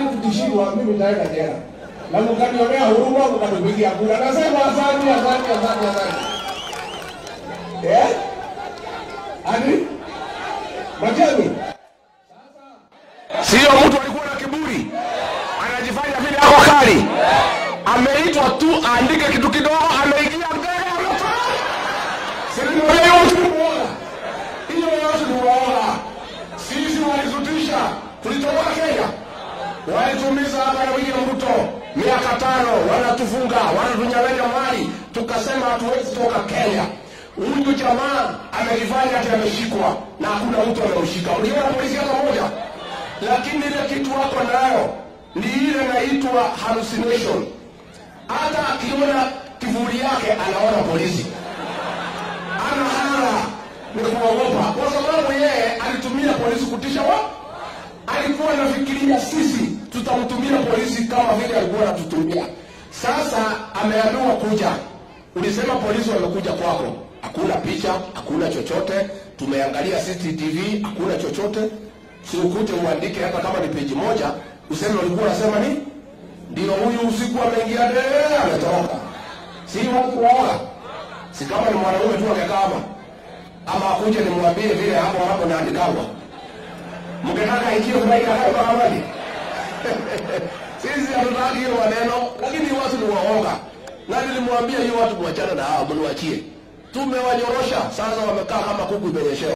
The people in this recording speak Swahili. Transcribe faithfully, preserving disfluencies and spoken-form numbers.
tafadhali tukishindwa mimi nitaenda jela. Na mkanionea huruma mkanipigia kura. Nasema asante asante asante asante. Eh? Ani? Majani. Sio mtu alikuwa na kiburi. Anajifanya vile ako kali. Ameitwa tu aandike kitu kidogo, ameingia mbele ametoka. Sisi ndio watu tunaona. Hiyo yote tunaona. Sisi walizutisha. Tulitoka Kenya. Walitumiza hapa na William Ruto. Miaka tano wanatufunga, wanatunyang'anya mali. Tukasema hatuwezi toka Kenya. Huyu jamaa amelifanya ati ameshikwa na hakuna mtu anamshika. Uliona polisi hata moja. Lakini ile kitu wako nayo ni ile inaitwa hallucination. Hata akiona kivuli yake anaona polisi. Ana hana ni kuogopa. Kwa sababu yeye alitumia polisi kutisha wao. Alikuwa anafikiria sisi tutamtumia polisi kama vile alikuwa anatutumia. Sasa ameamua kuja. Ulisema polisi wamekuja kwako. Hakuna picha, hakuna chochote. Tumeangalia C C T V, hakuna chochote. Si ukute uandike hata kama ni peji moja, useme ulikuwa unasema ni ndio huyu usiku ameingia ndani ametoka. Si watu waoga. Si kama ni mwanaume tu akakama. Ama akuje nimwambie vile hapo hapo naandikawa. Mkitaka hiyo tunaika hapa habari. Sisi hatutaki hiyo maneno, lakini watu ni waoga. Na nilimwambia hiyo watu kuachana na hao, mniachie. Tumewanyorosha, sasa wamekaa kama kuku imenyeshewa.